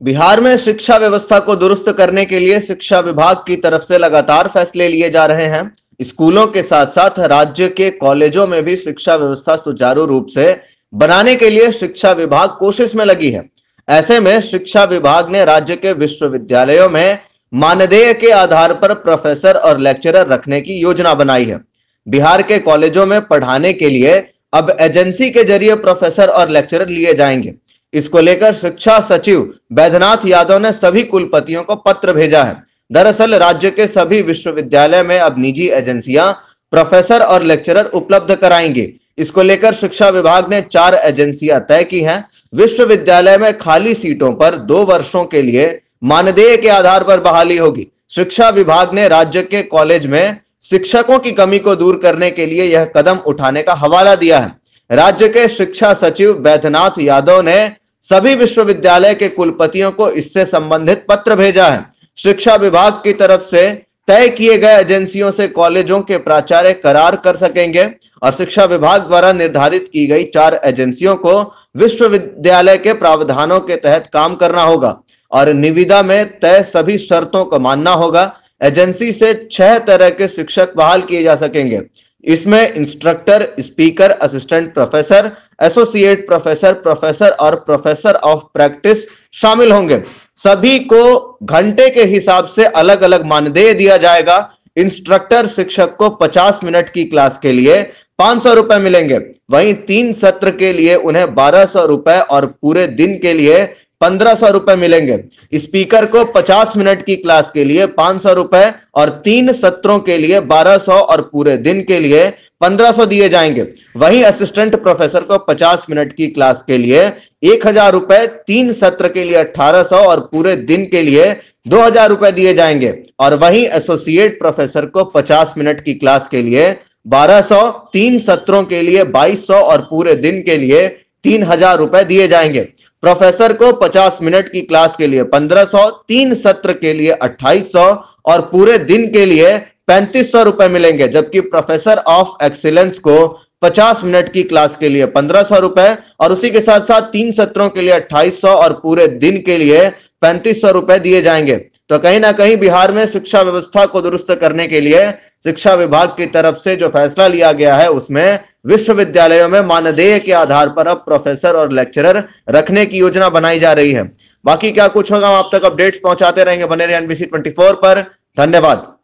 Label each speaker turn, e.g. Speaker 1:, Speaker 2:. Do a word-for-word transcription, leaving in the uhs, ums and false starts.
Speaker 1: बिहार में शिक्षा व्यवस्था को दुरुस्त करने के लिए शिक्षा विभाग की तरफ से लगातार फैसले लिए जा रहे हैं। स्कूलों के साथ साथ राज्य के कॉलेजों में भी शिक्षा व्यवस्था सुचारू रूप से बनाने के लिए शिक्षा विभाग कोशिश में लगी है। ऐसे में शिक्षा विभाग ने राज्य के विश्वविद्यालयों में मानदेय के आधार पर प्रोफेसर और लेक्चरर रखने की योजना बनाई है। बिहार के कॉलेजों में पढ़ाने के लिए अब एजेंसी के जरिए प्रोफेसर और लेक्चरर लिए जाएंगे। इसको लेकर शिक्षा सचिव बैद्यनाथ यादव ने सभी कुलपतियों को पत्र भेजा है। दरअसल राज्य के सभी विश्वविद्यालय में अब निजी एजेंसियां प्रोफेसर और लेक्चरर उपलब्ध कराएंगे। इसको लेकर शिक्षा विभाग ने चार एजेंसियां तय की हैं। विश्वविद्यालय में खाली सीटों पर दो वर्षों के लिए मानदेय के आधार पर बहाली होगी। शिक्षा विभाग ने राज्य के कॉलेज में शिक्षकों की कमी को दूर करने के लिए यह कदम उठाने का हवाला दिया है। राज्य के शिक्षा सचिव बैद्यनाथ यादव ने सभी विश्वविद्यालय के कुलपतियों को इससे संबंधित पत्र भेजा है। शिक्षा विभाग की तरफ से तय किए गए एजेंसियों से कॉलेजों के प्राचार्य करार कर सकेंगे और शिक्षा विभाग द्वारा निर्धारित की गई चार एजेंसियों को विश्वविद्यालय के प्रावधानों के तहत काम करना होगा और निविदा में तय सभी शर्तों को मानना होगा। एजेंसी से छह तरह के शिक्षक बहाल किए जा सकेंगे। इसमें instructor, speaker, assistant professor, associate professor, professor और प्रोफेसर ऑफ प्रैक्टिस शामिल होंगे। सभी को घंटे के हिसाब से अलग अलग मानदेय दिया जाएगा। इंस्ट्रक्टर शिक्षक को पचास मिनट की क्लास के लिए पांच सौ रुपए मिलेंगे। वहीं तीन सत्र के लिए उन्हें बारह सौ रुपए और पूरे दिन के लिए पंद्रह सौ रुपए मिलेंगे। स्पीकर को पचास मिनट की क्लास के लिए पांच सौ रुपए और तीन सत्रों के लिए बारह सौ और पूरे दिन के लिए पंद्रह सौ दिए जाएंगे। वहीं असिस्टेंट प्रोफेसर को पचास मिनट की क्लास के लिए एक हजार रुपए, तीन सत्र के लिए अठारह सौ और पूरे दिन के लिए दो हजार रुपए दिए जाएंगे। और वहीं एसोसिएट प्रोफेसर को पचास मिनट की क्लास के लिए बारह सौ, तीन सत्रों के लिए बाईस सौ और पूरे दिन के लिए तीन हजार रुपए दिए जाएंगे। प्रोफेसर को पचास मिनट की क्लास के लिए पंद्रह सौ, तीन सत्र के लिए अट्ठाईस सौ और पूरे दिन के लिए पैंतीस सौ रुपए मिलेंगे। जबकि प्रोफेसर ऑफ एक्सीलेंस को पचास मिनट की क्लास के लिए पंद्रह सौ रुपए और उसी के साथ साथ तीन सत्रों के लिए अट्ठाईस सौ और पूरे दिन के लिए पैंतीस सौ रुपए दिए जाएंगे। तो कहीं ना कहीं बिहार में शिक्षा व्यवस्था को दुरुस्त करने के लिए शिक्षा विभाग की तरफ से जो फैसला लिया गया है उसमें विश्वविद्यालयों में मानदेय के आधार पर अब प्रोफेसर और लेक्चरर रखने की योजना बनाई जा रही है। बाकी क्या कुछ होगा हम आप तक अपडेट्स पहुंचाते रहेंगे। बने रहिए एनबीसी चौबीस पर। धन्यवाद।